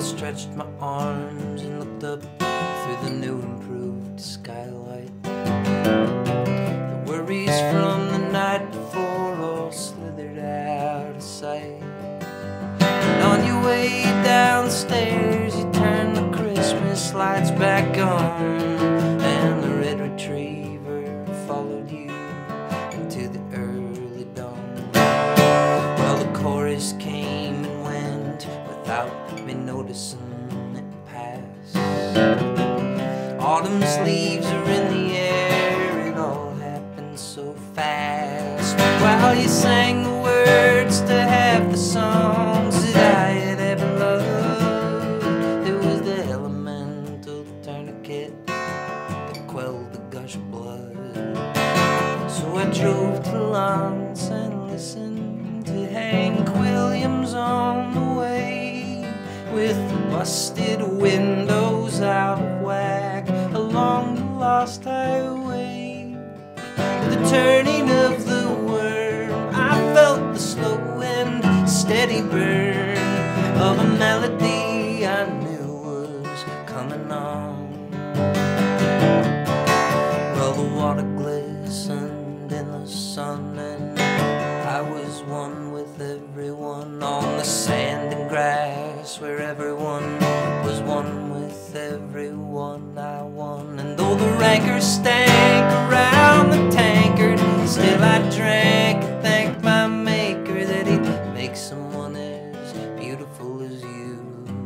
stretched my arms and looked up through the new improved skylight. The worries from the night before all slithered out of sight. And on your way downstairs, you turned the Christmas lights back on, and the red retriever followed you into the early dawn. Well, the chorus came and went without me noticing it pass. Autumn's leaves are in the air, it all happened so fast. While you sang the words to half the songs that I had ever loved, it was the elemental tourniquet that quelled the gush of blood. So I drove to Lance and listened to Hank Williams on the way, with the busted windows out of whack along the lost highway. With the turning of the worm, I felt the slow and steady burn of a melody I knew was coming on. Well, the water glistened in the sun, and I was one with everyone on the sand and grass, where everyone was one with everyone. I won, and though the rancor stank around the tankard, still I drank and thanked my maker that he'd make someone as beautiful as you.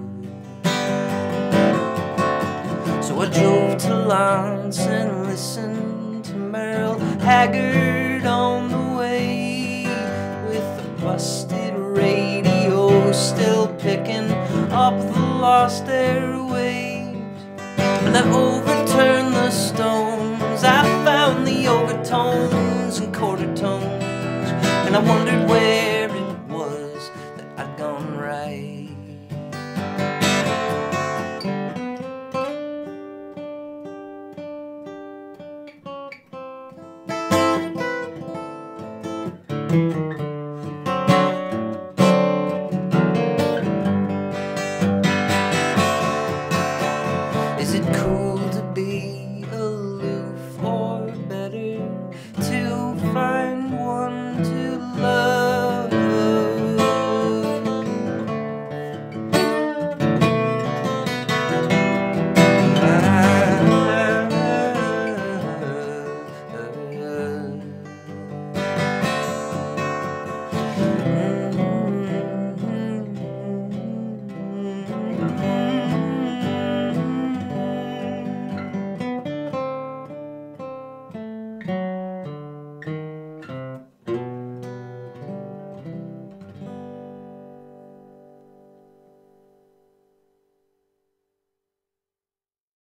So I drove to Lance and listened to Merle Haggard on the way, with the busted radio still picking up the lost airwaves. And I overturned the stones, I found the overtones and quarter tones, and I wondered where